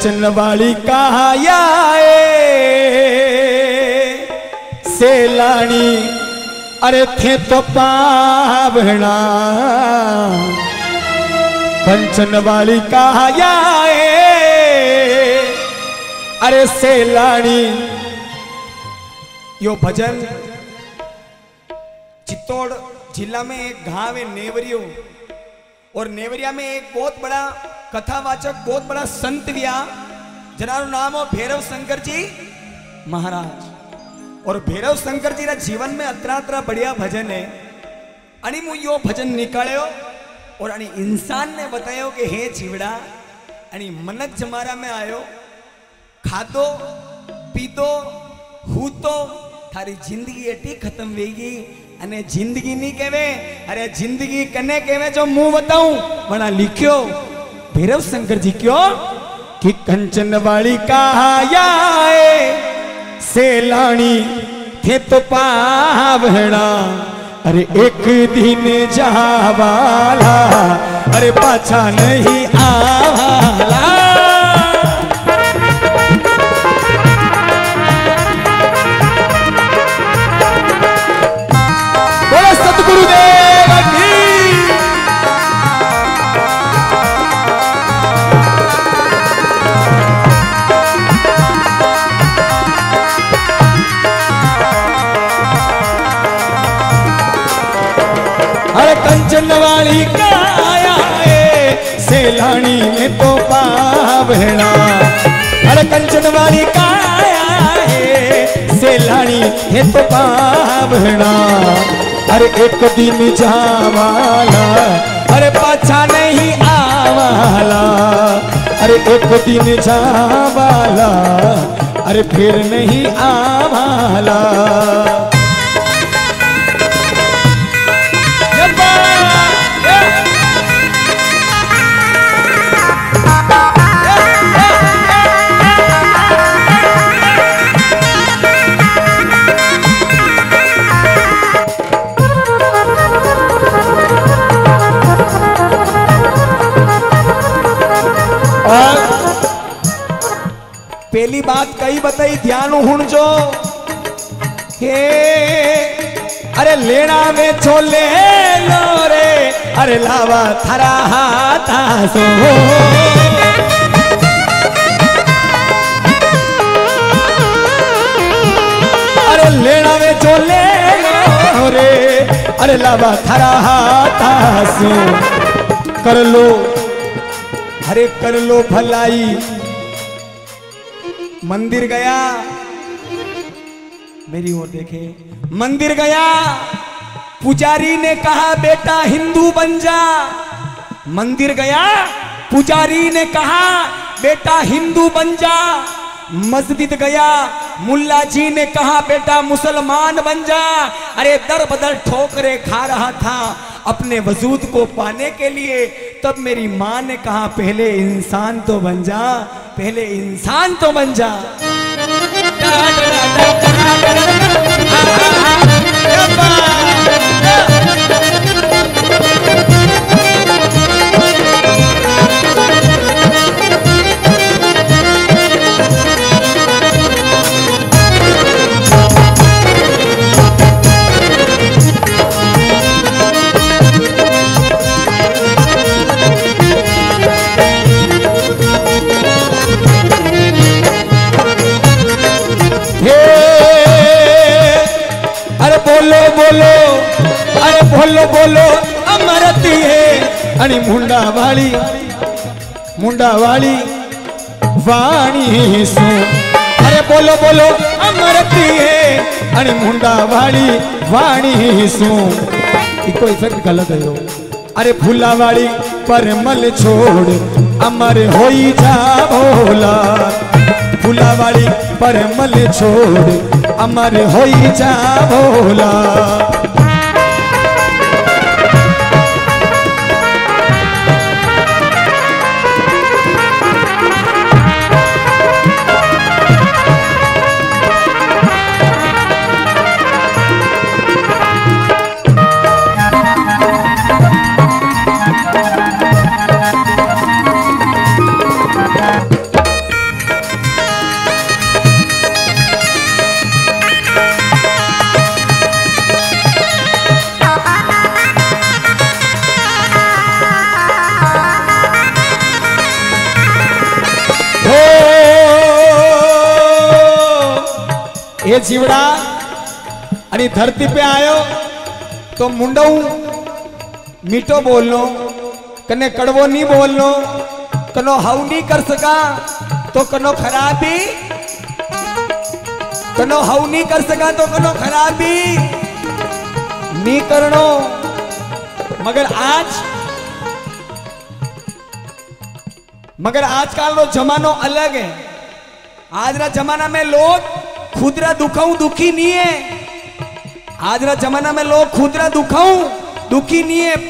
कंचन वाली कहाया सेलानी अरे थे तो पावना कंचन वाली कहाया अरे सेलानी। यो भजन चित्तौड़ जिला में एक गांव है नेवरियो, और नेवरिया में एक बहुत बड़ा कथावाचक बहुत बड़ा संत विया जनारो नाम हो भैरव शंकर जी महाराज। और भैरव शंकर जी रा जीवन में अतरा बढ़िया भजन है। अनि मु यो भजन निकाल्यो और अनि इंसान ने बतायो कि हे जीवड़ा अनि मनक जमारा में आयो खातो पीतो हूतो थारी जिंदगी एटी खत्म वेगी अने जिंदगी नहीं कहवे। अरे जिंदगी कने कहवे जो मुंह बताऊं बना लिखियो भैरव शंकर जी क्यों कि कंचन वाली कहाया सेलानी थे तो पावना अरे एक दिन जावाला अरे पाछा नहीं आवाला। बोलो सतगुरुदेव की। अरे कंचन वाली काया सेलानी में तो पावना अरे कंचन वाली काया सेलानी है तो पावना अरे एक दिन जावाला अरे पाछा नहीं आवाला अरे एक दिन जावाला अरे फिर नहीं आवाला। पहली बात कही बताई ध्यान हुण जो के अरे लेना में छोले लो रे अरे लावा थारा हाथा सो अरे लेना में छोले लो रे अरे लावा थारा हाथा सो कर लो अरे कर लो भलाई। मंदिर गया मेरी ओर देखे मंदिर गया पुजारी ने कहा बेटा हिंदू बन जा। मंदिर गया पुजारी ने कहा बेटा हिंदू बन जा। मस्जिद गया मुल्ला जी ने कहा बेटा मुसलमान बन जा। अरे दर बदर ठोकरे खा रहा था अपने वजूद को पाने के लिए। तब मेरी माँ ने कहा पहले इंसान तो बन जा पहले इंसान तो बन जा। बोलो बोलो अमरती है अनि मुंडा वाली वाणी सो। अरे बोलो बोलो अमरती है अनि मुंडा वाली वाणी सो। इको इफेक्ट गलत है यो। अरे फूला वाली परमल छोड़ अमर होई जा भोला। फूला वाली परमल छोड़ अमर होई जा भोला। ये जीवड़ा आणि धरती पे आयो तो मुंडो मीठो बोलनो कने कड़वो नहीं बोलनो कनो हाउ नहीं कर सका तो कनो खराबी कनो हाउ नहीं कर सका तो कनो खराबी नहीं करनो। मगर आजकल रो जमानो अलग है। आज रा जमाना में लोग खुदरा दुखाऊ दुखी नहीं है। आज रा जमाना में लोग खुदरा दुखाऊ दुखी नहीं है,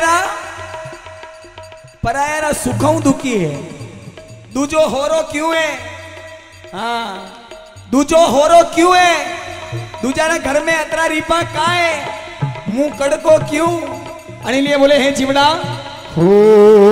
परायरा सुखाऊ दुखी है। दूजो होरो क्यों है? हाँ दूजो होरो क्यों है? दूजारा घर में अतरा रीपा का है, मुंह कड़को क्यों? अनिल बोले हे जीवड़ा हो